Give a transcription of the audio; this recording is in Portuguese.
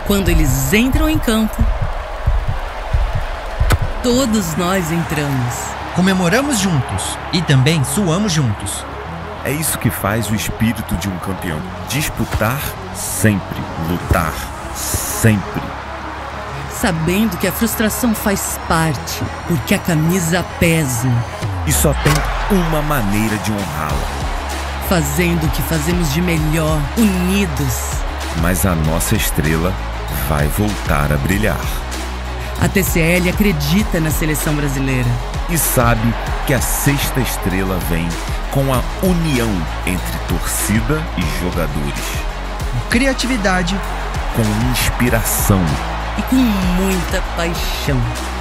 Quando eles entram em campo, todos nós entramos. Comemoramos juntos e também suamos juntos. É isso que faz o espírito de um campeão. Disputar sempre, lutar sempre. Sabendo que a frustração faz parte, porque a camisa pesa. E só tem uma maneira de honrá-la. Fazendo o que fazemos de melhor, unidos. Mas a nossa estrela vai voltar a brilhar. A TCL acredita na seleção brasileira. E sabe que a sexta estrela vem com a união entre torcida e jogadores. Com criatividade, com inspiração e com muita paixão.